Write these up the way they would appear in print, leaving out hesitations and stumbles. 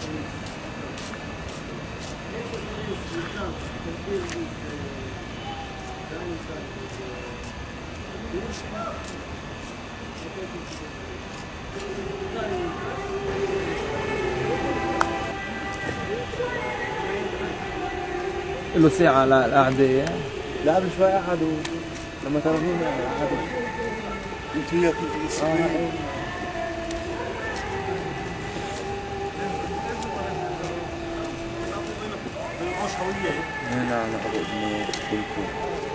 له ساعة للقعدة. لا قبل شوي قعدوا لما كانوا هنا قعدوا. انت وياك هنا انا قبل انه كلكم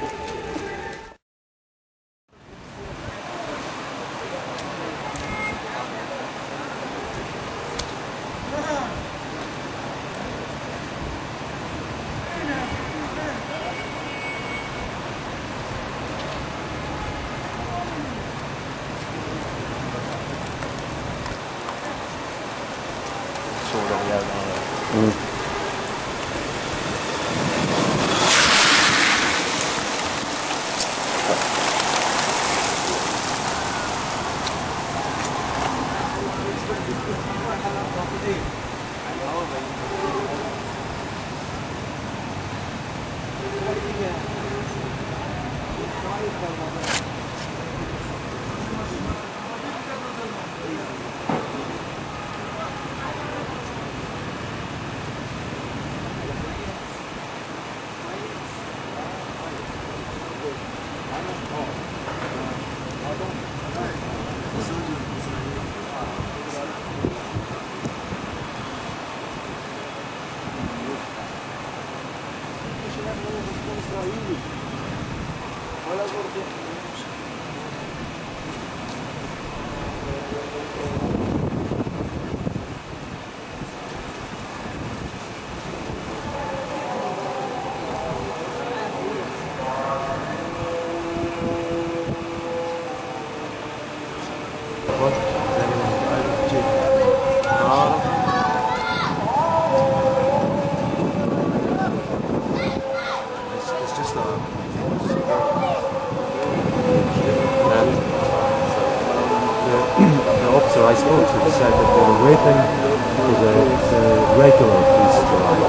I spoke to said that they were waiting for the regular police to arrive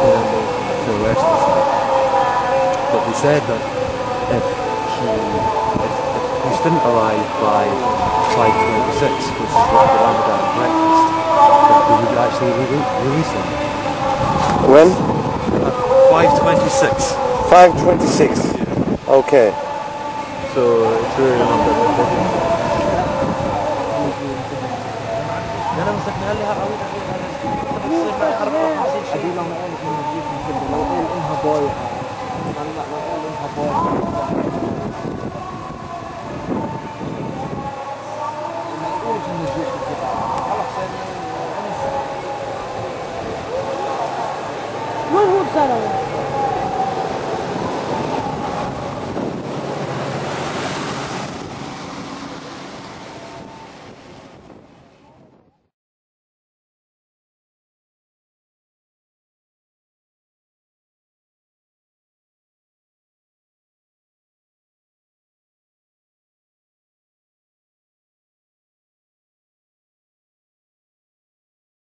to arrest this guy. But they said that if police didn't arrive by 5:26, which is what the Ramadan breakfast, that they would actually release him. When? 5:26. 5:26. Yeah. Okay. So it's really not that important. انا مسكناها لها قوي.